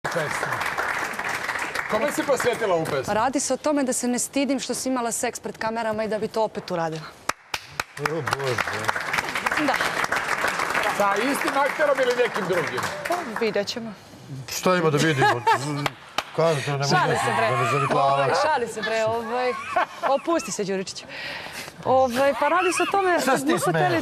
pesma. Kome si posvetila ovu pesmu? Radi se o tome da se ne stidim što si imala seks pred kamerama i da bi to opet uradila. O Bože. Da. Sa istim akterom ili nekim drugim? Vidjet ćemo. Šta ima da vidimo? Kažete, ne Šali se, bre. Šali se, bre. Opusti se, Đuričić. Pa radi se o tome... Šta si ti smeješ?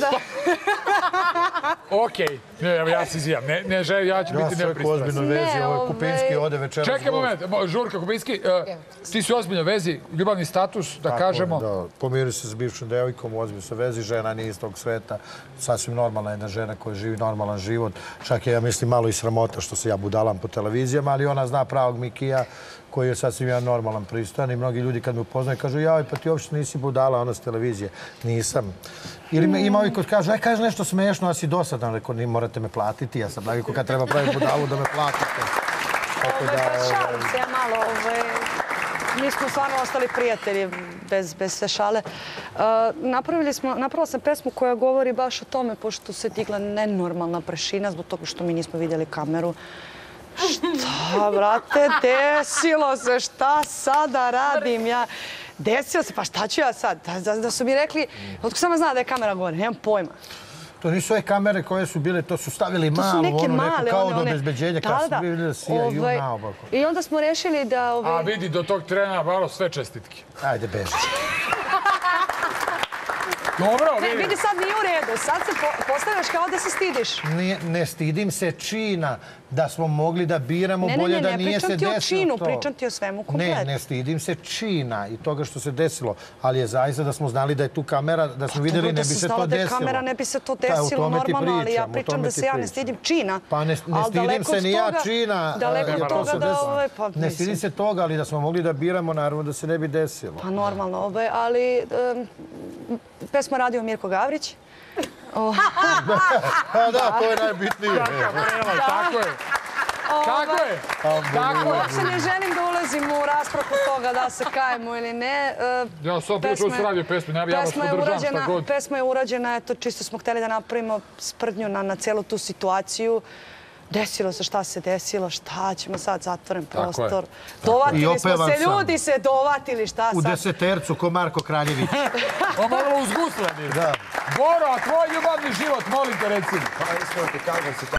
Okej, ja se izvijam. Ne želim, ja ću biti nepristran. Ja sam u ozbiljnoj vezi, ovo je Kupinski ode večeras. Čekaj moment, Žurka Kupinski, ti si u ozbiljnoj vezi, ljubavni status, da kažemo. Da, pomirio se s bivšom devojkom, u ozbiljnoj vezi, žena nije iz tog sveta, sasvim normalna jedna žena koja živi normalan život. Čak je, ja mislim, malo i sramota što se ja budalam po televizijama, ali ona zna pravog Mikija, koji je sasvim jedan normalan, pristojan i mnogi ljudi kad me upoznaju kažu jaj, pa ti uopšte nisi budala, ona s televizije. Nisam. Ili ima ovi koji kažu, kažu nešto smešno, a si dosadan, rekao, ni morate me platiti, ja sam naviko kad treba praviti budalu da me platite. Šalim se ja malo, mi smo stvarno ostali prijatelji, bez sve šale. Napravila sam pesmu koja govori baš o tome, pošto se digla nenormalna prašina zbog toga što mi nismo vidjeli kameru. Šta, brate, desilo se, šta sada radim ja? Desilo se, pa šta ću ja sad? Da su mi rekli, otko sama zna da je kamera gore, nemam pojma. To nisu ove kamere koje su bile, to su stavili malu, ono neko kao do obezbeđenja, kada su vidjeli da sijaju naobako. I onda smo rešili da... A vidi, do tog trena malo sve čestitke. Ajde, beži. Dobro, vidi sad nije u redu, sad se postavljaš kao da se stidiš. Ne stidim se čina da smo mogli da biramo bolje da nije se desilo to. Ne pričam ti o činu, pričam ti o svemu kompletu. Ne stidim se čina i toga što se desilo, ali je zaista da smo znali da je tu kamera, da smo vidjeli ne bi se to desilo. Da je kamera ne bi se to desilo normalno, ali ja pričam da se ja ne stidim čina. Pa ne stidim se ni ja čina. Daleko od toga da... Ne stidim se toga, ali da smo mogli da biramo, naravno da se ne bi desilo. Pa normalno, ali pesma radio Mirko Gavrić. Da, to je najbitnije. Tako je. Kako je? Uopšte ne želim da ulazim u raspravu toga da se kajemo ili ne. Ja sam počeo s radio pesme, ja vas podržam šta god. Pesma je urađena, čisto smo htjeli da napravimo sprdnju na celu tu situaciju. Desilo se šta se desilo, šta ćemo sad, zatvoren prostor. Dovatili smo se, ljudi se dovatili, šta sad? U desetercu, ko Marko Kraljević. O, malo uzgusleni. Boro, a tvoj ljubavni život, molim te, reci mi. Pa, iskreno ti kažem, situacija